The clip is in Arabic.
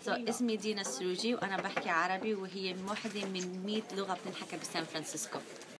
اسمي دينا السروجي وأنا بحكي عربي، وهي واحدة من 100 لغة بتنحكى بسان فرانسيسكو.